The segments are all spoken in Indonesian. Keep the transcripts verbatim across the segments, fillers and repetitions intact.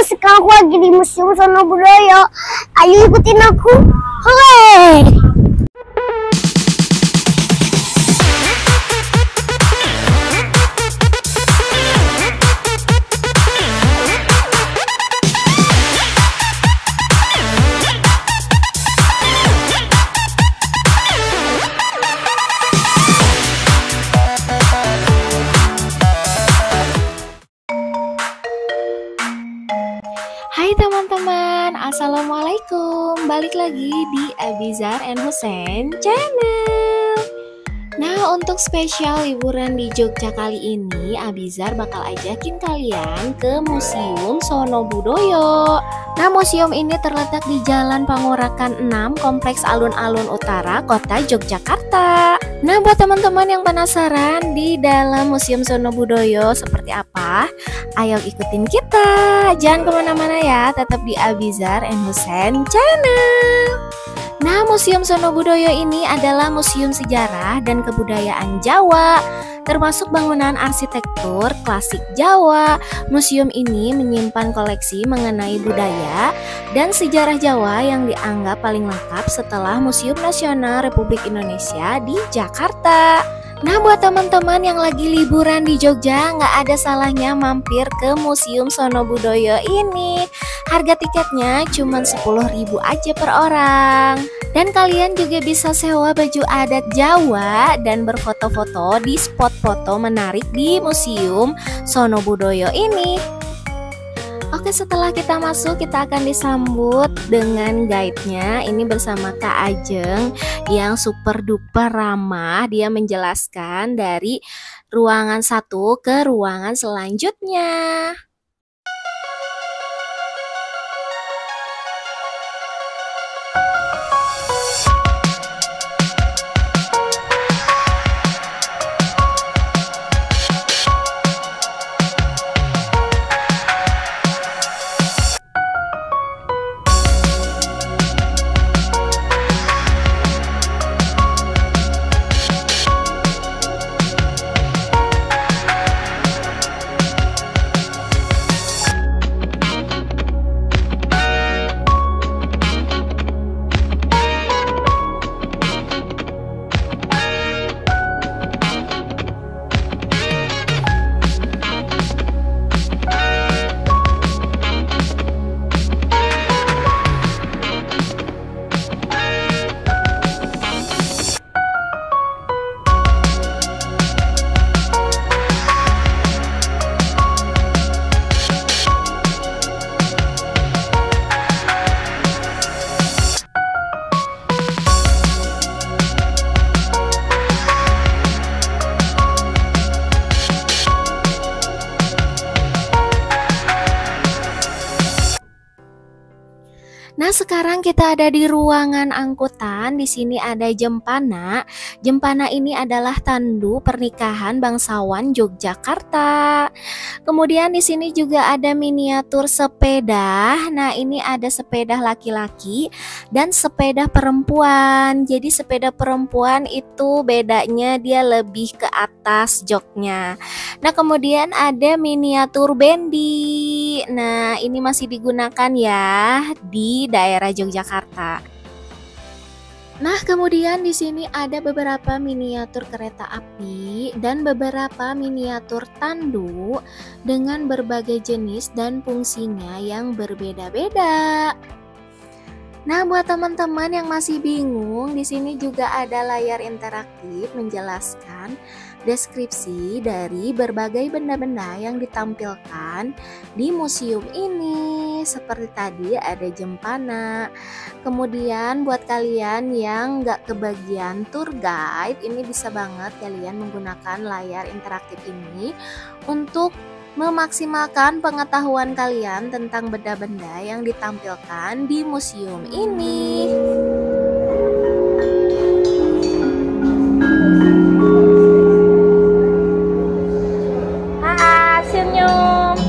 sekarang aku lagi di Museum Sono Budoyo. Ayo ikutin aku. Hore! Hai teman-teman, assalamualaikum. Balik lagi di Abizar and Hussein channel. Nah, untuk spesial liburan di Jogja kali ini, Abizar bakal ajakin kalian ke Museum Sono Budoyo. Nah, museum ini terletak di Jalan Pangorakan enam, Kompleks Alun-Alun Utara, Kota Yogyakarta. Nah, buat teman-teman yang penasaran di dalam Museum Sono Budoyo seperti apa, ayo ikutin kita. Jangan kemana-mana ya, tetap di Abizar and Hussein channel. Nah, Museum Sono Budoyo ini adalah museum sejarah dan kebudayaan Jawa, termasuk bangunan arsitektur klasik Jawa. Museum ini menyimpan koleksi mengenai budaya dan sejarah Jawa yang dianggap paling lengkap setelah Museum Nasional Republik Indonesia di Jakarta. Nah, buat teman-teman yang lagi liburan di Jogja, nggak ada salahnya mampir ke Museum Sono Budoyo ini. Harga tiketnya cuma sepuluh ribu aja per orang. Dan kalian juga bisa sewa baju adat Jawa dan berfoto-foto di spot foto menarik di Museum Sono Budoyo ini. Oke, setelah kita masuk, kita akan disambut dengan guide-nya. Ini bersama Kak Ajeng yang super duper ramah. Dia menjelaskan dari ruangan satu ke ruangan selanjutnya. Nah, sekarang kita ada di ruangan angkutan. Di sini ada Jempana. Jempana ini adalah tandu pernikahan bangsawan Yogyakarta. Kemudian di sini juga ada miniatur sepeda. Nah, ini ada sepeda laki-laki dan sepeda perempuan. Jadi sepeda perempuan itu bedanya dia lebih ke atas joknya. Nah, kemudian ada miniatur bendi. Nah, ini masih digunakan ya di daerah Yogyakarta. Nah, kemudian di sini ada beberapa miniatur kereta api dan beberapa miniatur tandu dengan berbagai jenis dan fungsinya yang berbeda-beda. Nah, buat teman-teman yang masih bingung, di sini juga ada layar interaktif menjelaskan deskripsi dari berbagai benda-benda yang ditampilkan di museum ini. Seperti tadi ada Jempana. Kemudian buat kalian yang nggak kebagian tour guide, ini bisa banget kalian menggunakan layar interaktif ini untuk memaksimalkan pengetahuan kalian tentang benda-benda yang ditampilkan di museum ini. Ah, senyum.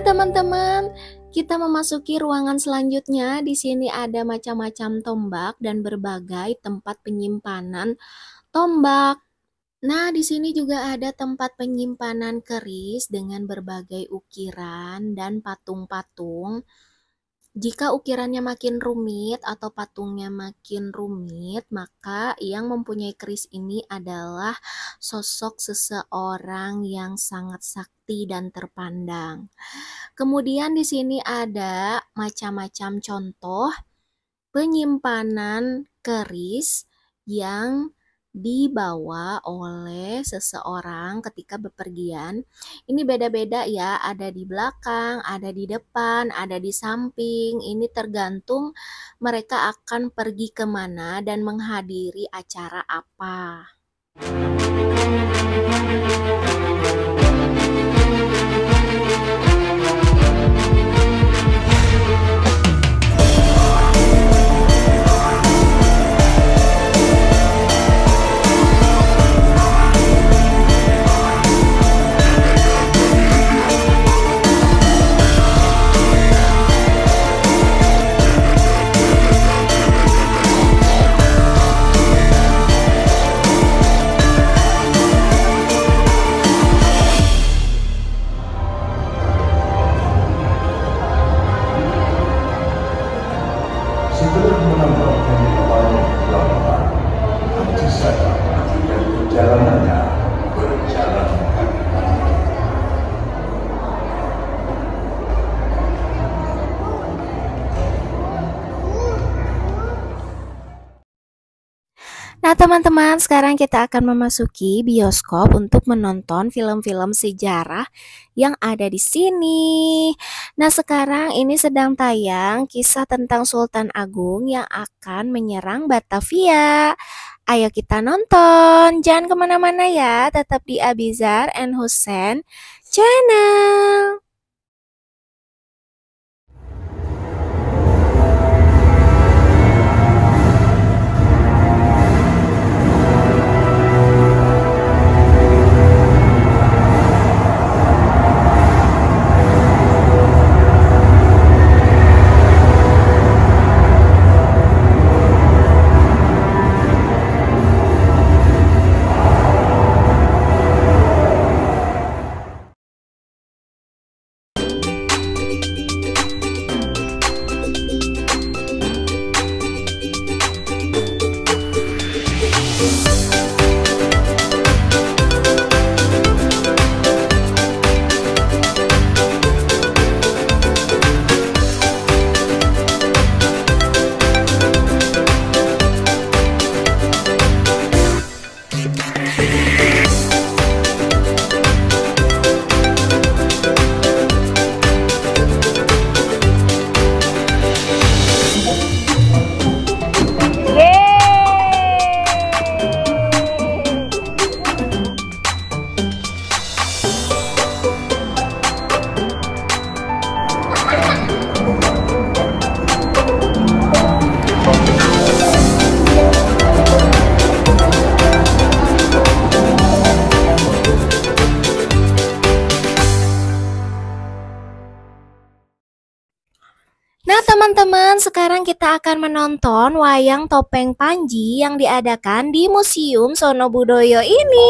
Nah, teman-teman, kita memasuki ruangan selanjutnya. Di sini ada macam-macam tombak dan berbagai tempat penyimpanan tombak. Nah, di sini juga ada tempat penyimpanan keris dengan berbagai ukiran dan patung-patung. Jika ukirannya makin rumit atau patungnya makin rumit, maka yang mempunyai keris ini adalah sosok seseorang yang sangat sakti dan terpandang. Kemudian di sini ada macam-macam contoh penyimpanan keris yang dibawa oleh seseorang ketika bepergian. Ini beda-beda ya, ada di belakang, ada di depan, ada di samping. Ini tergantung mereka akan pergi kemana dan menghadiri acara apa. Setelah menambahkan banyak pelanggan, tentu saja dan perjalanannya berjalan hati-hati. Nah, teman-teman, sekarang kita akan memasuki bioskop untuk menonton film-film sejarah yang ada di sini. Nah, sekarang ini sedang tayang kisah tentang Sultan Agung yang akan menyerang Batavia. Ayo kita nonton. Jangan kemana-mana ya, tetap di Abizar and Hussein Channel. Nah, teman-teman, sekarang kita akan menonton wayang topeng Panji yang diadakan di Museum Sono Budoyo ini.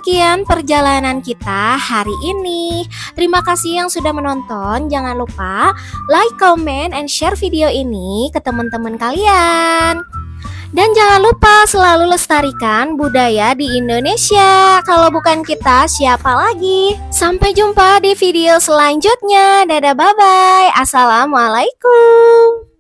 sekian perjalanan kita hari ini. Terima kasih yang sudah menonton. Jangan lupa like, comment, and share video ini ke teman-teman kalian. Dan jangan lupa selalu lestarikan budaya di Indonesia. Kalau bukan kita, siapa lagi? Sampai jumpa di video selanjutnya. Dadah, bye-bye. Assalamualaikum.